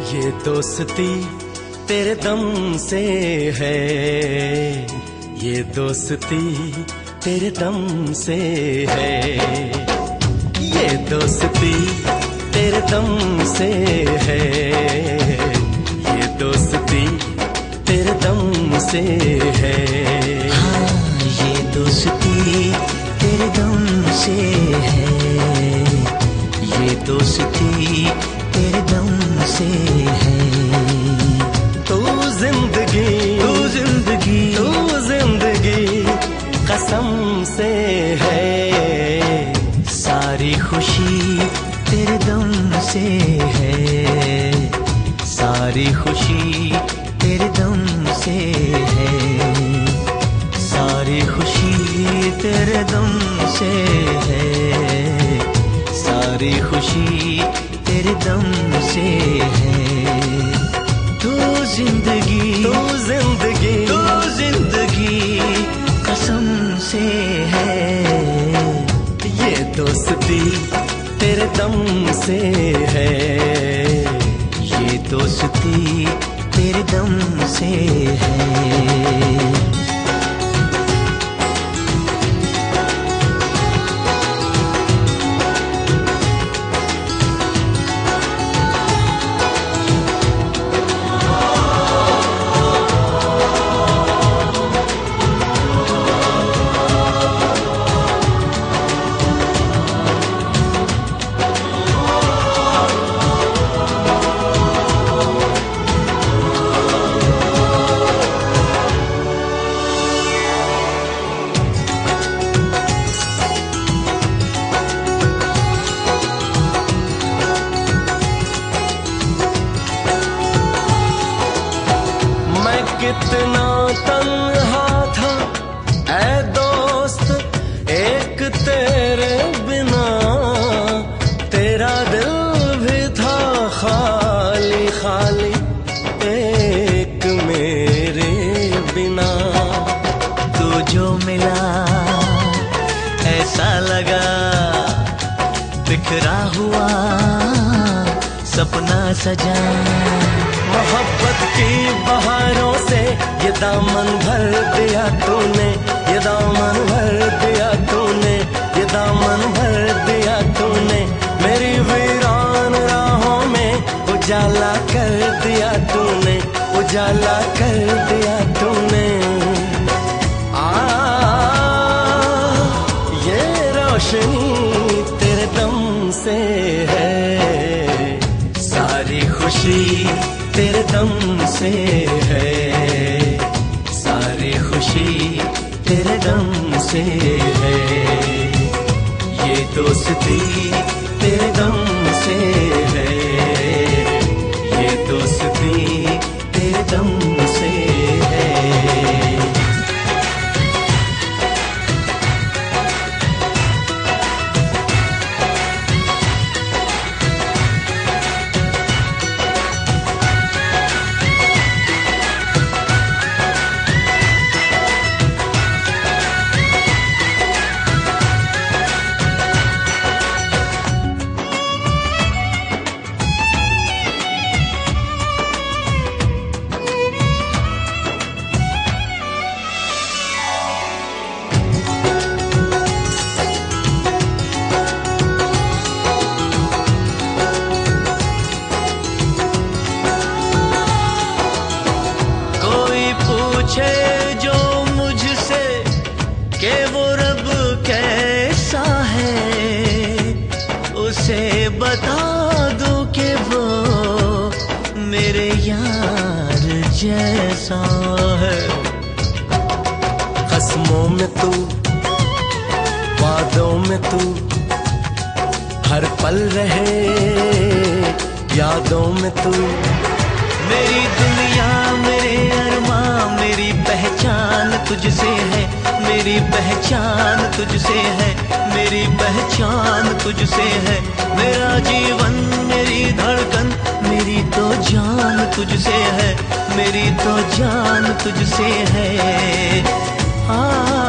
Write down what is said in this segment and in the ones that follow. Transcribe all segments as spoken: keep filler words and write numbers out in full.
ये दोस्ती तेरे दम से है, ये दोस्ती तेरे दम से है, ये दोस्ती तेरे दम से है, ये दोस्ती तेरे दम से है। हाँ, ये दोस्ती तेरे दम से है, ये दोस्ती तेरे दम से है। तू जिंदगी तू जिंदगी तू जिंदगी कसम से है, सारी खुशी तेरे दम से है, सारी खुशी तेरे दम से है, सारी खुशी तेरे दम से है, सारी खुशी तेरे दम से है। तू जिंदगी तू जिंदगी तू जिंदगी कसम से है, ये दोस्ती तेरे दम से है, ये दोस्ती तेरे दम से है। कितना तन्हा था ऐ दोस्त एक तेरे बिना, तेरा दिल भी था खाली खाली एक मेरे बिना। तू जो मिला ऐसा लगा बिखरा हुआ सपना सजा, मोहब्बत की बहारों से ये दामन भर दिया तूने, ये दामन भर दिया तूने, ये दामन भर दिया तूने, मेरी वीरान राहों में उजाला कर दिया तूने, उजाला कर दिया तूने। आ ये रोशनी तेरे दम से है, सारी खुशी तेरे दम से है, सारी खुशी तेरे दम से है, ये दोस्ती तेरे दम से है, ये दोस्ती तेरे दम से है। पूछे जो मुझसे कि वो रब कैसा है, उसे बता दूं कि वो मेरे यार जैसा है। कसमों में तू, वादों में तू, हर पल रहे यादों में तू, मेरी दुनिया मेरे अरमां मेरी पहचान तुझसे है, मेरी पहचान तुझसे है, मेरी पहचान तुझसे है, मेरा जीवन मेरी धड़कन मेरी तो जान तुझसे है, मेरी तो जान तुझसे है। आ,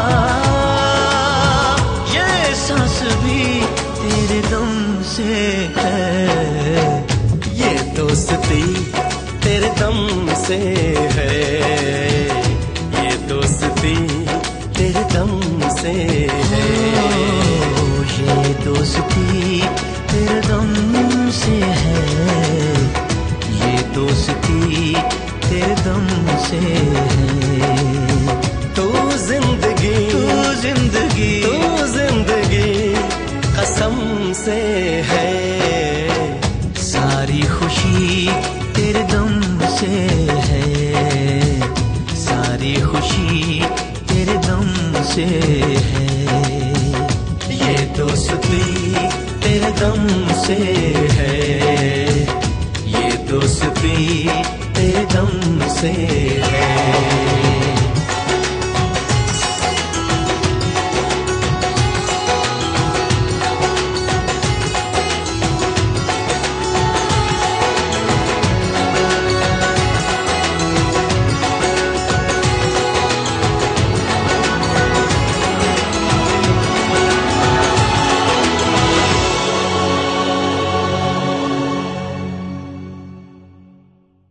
ये सांस भी तेरे दम से है, ये दोस्ती दोस्ती तेरे दम से है, ये दोस्ती तेरे दम से है। ओ, ये दोस्ती तेरे दम से है, ये दोस्ती तेरे दम से है। तू जिंदगी तू जिंदगी तू जिंदगी कसम से है, सारी खुशी तेरे दम से है, सारी खुशी तेरे दम से है। ये दोस्ती तेरे दम से है, ये दोस्ती तेरे दम से है।